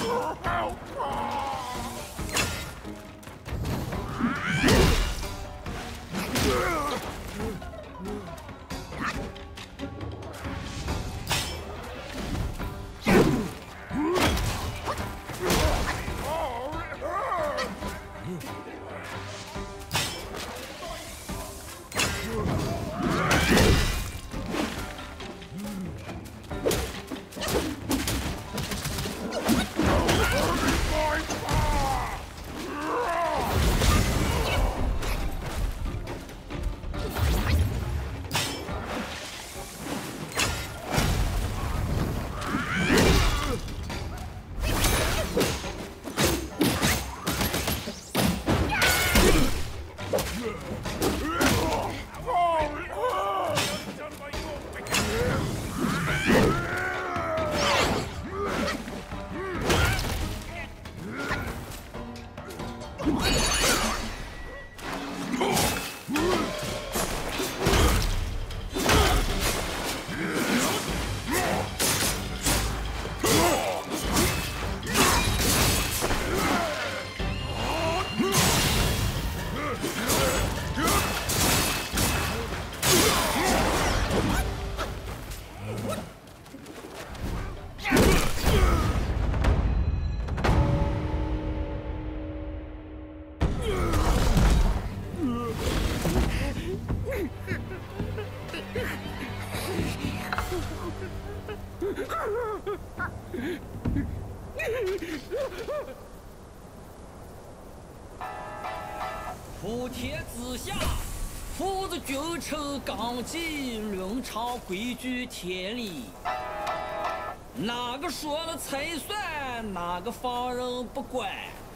普天之下，父子君臣纲纪，伦常规矩天理。哪个说了才算？哪个放任不管？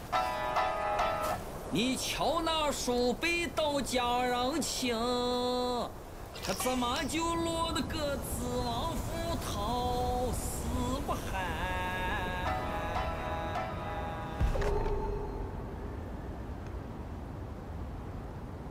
你瞧那叔辈都讲人情，他怎么就落得个子王赴汤死不寒？